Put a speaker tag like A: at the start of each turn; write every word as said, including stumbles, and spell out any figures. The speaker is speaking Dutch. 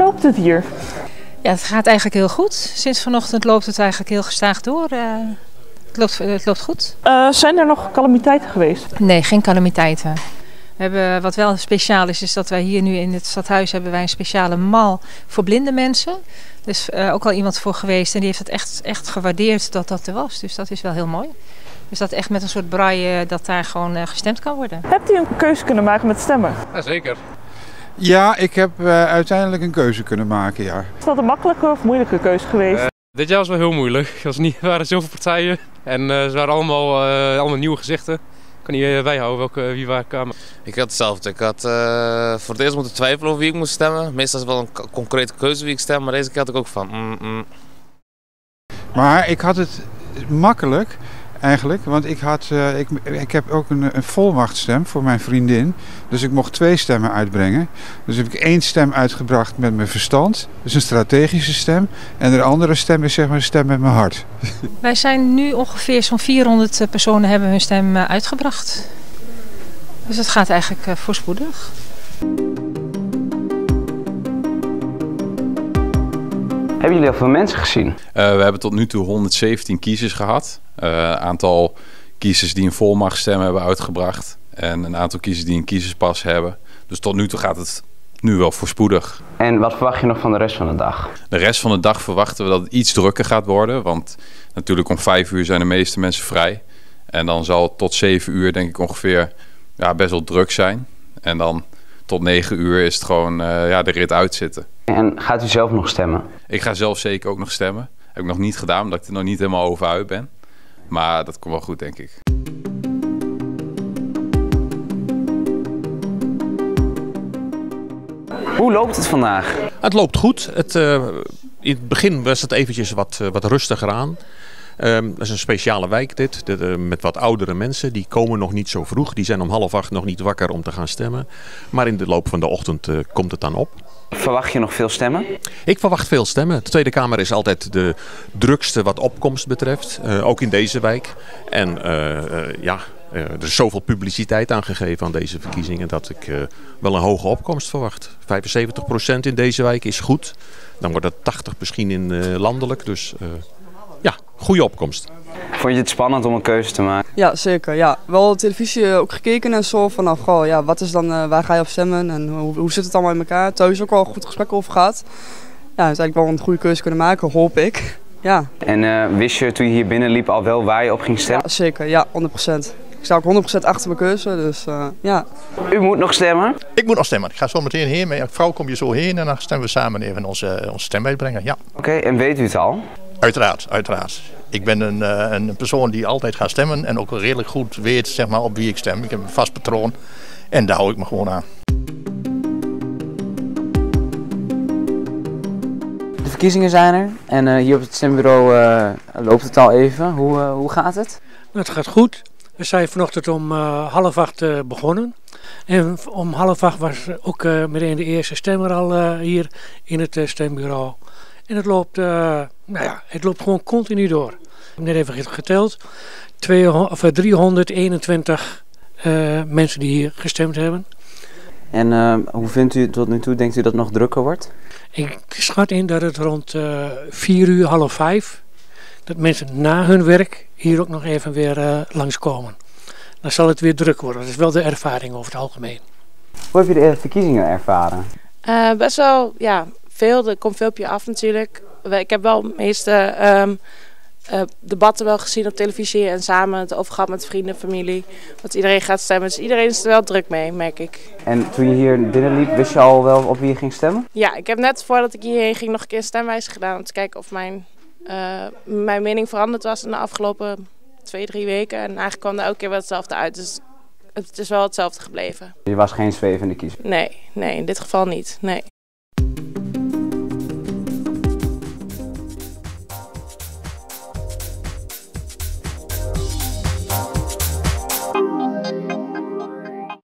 A: loopt het hier?
B: Ja, het gaat eigenlijk heel goed. Sinds vanochtend loopt het eigenlijk heel gestaag door. Uh, het, loopt, het loopt goed.
A: Uh, zijn er nog calamiteiten geweest?
B: Nee, geen calamiteiten. We hebben, wat wel speciaal is, is dat wij hier nu in het stadhuis hebben wij een speciale mal voor blinde mensen. Er is uh, ook al iemand voor geweest en die heeft het echt, echt gewaardeerd dat dat er was. Dus dat is wel heel mooi. Dus dat echt met een soort braille dat daar gewoon uh, gestemd kan worden.
A: Hebt u een keuze kunnen maken met stemmen?
C: Ja, zeker.
D: Ja, ik heb uh, uiteindelijk een keuze kunnen maken, ja.
A: Is dat een makkelijke of moeilijke keuze geweest?
C: Uh, dit jaar was wel heel moeilijk. Er was niet, er waren zoveel partijen en uh, ze waren allemaal, uh, allemaal nieuwe gezichten. Ik kan niet uh, bijhouden welke, wie waar kwamen.
E: Ik had hetzelfde. Ik had uh, voor het eerst moeten twijfelen over wie ik moest stemmen. Meestal is het wel een concrete keuze wie ik stem, maar deze keer had ik ook van... Mm, mm.
D: Maar ik had het makkelijk eigenlijk, want ik, had, uh, ik, ik heb ook een, een volmachtstem voor mijn vriendin. Dus ik mocht twee stemmen uitbrengen. Dus heb ik één stem uitgebracht met mijn verstand, dus een strategische stem. En de andere stem is zeg maar een stem met mijn hart.
B: Wij zijn nu ongeveer zo'n vierhonderd personen hebben hun stem uitgebracht. Dus het gaat eigenlijk uh, voorspoedig.
F: Hebben jullie al veel mensen gezien? Uh,
G: we hebben tot nu toe honderdzeventien kiezers gehad. Een uh, aantal kiezers die een volmachtstem hebben uitgebracht. En een aantal kiezers die een kiezerspas hebben. Dus tot nu toe gaat het nu wel voorspoedig.
F: En wat verwacht je nog van de rest van de dag?
G: De rest van de dag verwachten we dat het iets drukker gaat worden. Want natuurlijk om vijf uur zijn de meeste mensen vrij. En dan zal het tot zeven uur denk ik ongeveer ja, best wel druk zijn. En dan tot negen uur is het gewoon uh, ja, de rit uitzitten.
F: En gaat u zelf nog stemmen?
G: Ik ga zelf zeker ook nog stemmen. Heb ik nog niet gedaan, omdat ik er nog niet helemaal over uit ben. Maar dat komt wel goed, denk ik.
F: Hoe loopt het vandaag?
H: Het loopt goed. Het, uh, in het begin was het eventjes wat, uh, wat rustiger aan. Um, dat is een speciale wijk dit, dit uh, met wat oudere mensen. Die komen nog niet zo vroeg. Die zijn om half acht nog niet wakker om te gaan stemmen. Maar in de loop van de ochtend uh, komt het dan op.
F: Verwacht je nog veel stemmen?
H: Ik verwacht veel stemmen. De Tweede Kamer is altijd de drukste wat opkomst betreft. Uh, ook in deze wijk. En uh, uh, ja, uh, er is zoveel publiciteit aangegeven aan deze verkiezingen dat ik uh, wel een hoge opkomst verwacht. vijfenzeventig procent in deze wijk is goed. Dan wordt het tachtig misschien in uh, landelijk. Dus uh, ja, goede opkomst.
F: Vond je het spannend om een keuze te maken?
I: Ja, zeker. Ja. Wel televisie ook gekeken en zo. Van, nou, goh, ja, wat is dan, uh, waar ga je op stemmen en hoe, hoe zit het allemaal in elkaar? Thuis ook wel een goed gesprek over gehad. Ja, uiteindelijk wel een goede keuze kunnen maken, hoop ik. Ja.
F: En uh, wist je toen je hier binnenliep al wel waar je op ging stemmen?
I: Ja, zeker. Ja, honderd procent. Ik sta ook honderd procent achter mijn keuze, dus uh, ja.
F: U moet nog stemmen?
J: Ik moet nog stemmen. Ik ga zo meteen heen. Mijn vrouw kom je zo heen en dan stemmen we samen even onze, onze stem uitbrengen. Ja.
F: Oké, okay, en weet u het al?
J: Uiteraard, uiteraard. Ik ben een, een persoon die altijd gaat stemmen en ook redelijk goed weet zeg maar, op wie ik stem. Ik heb een vast patroon en daar hou ik me gewoon aan.
F: De verkiezingen zijn er en uh, hier op het stembureau uh, loopt het al even. Hoe, uh, hoe gaat het?
K: Het gaat goed. We zijn vanochtend om uh, half acht uh, begonnen. En om half acht was ook uh, meteen de eerste stemmer al uh, hier in het uh, stembureau. En het loopt, uh, nou ja, het loopt gewoon continu door. Ik heb net even geteld. tweehonderd, of driehonderdeenentwintig uh, mensen die hier gestemd hebben.
F: En uh, hoe vindt u tot nu toe? Denkt u dat het nog drukker wordt?
K: Ik schat in dat het rond uh, vier uur, half vijf, dat mensen na hun werk hier ook nog even weer uh, langskomen. Dan zal het weer druk worden. Dat is wel de ervaring over het algemeen.
F: Hoe heb je de verkiezingen ervaren?
L: Uh, best wel, ja, veel. Er komt veel op je af natuurlijk. Ik heb wel de meeste um, uh, debatten wel gezien op televisie en samen het over gehad met vrienden, familie. Want iedereen gaat stemmen, dus iedereen is er wel druk mee, merk ik.
F: En toen je hier binnenliep, wist je al wel op wie je ging stemmen?
L: Ja, ik heb net voordat ik hierheen ging nog een keer een stemwijzer gedaan om te kijken of mijn, uh, mijn mening veranderd was in de afgelopen twee, drie weken. En eigenlijk kwam er elke keer wel hetzelfde uit, dus het is wel hetzelfde gebleven.
F: Je was geen zwevende kiezer?
L: Nee, nee, in dit geval niet, nee.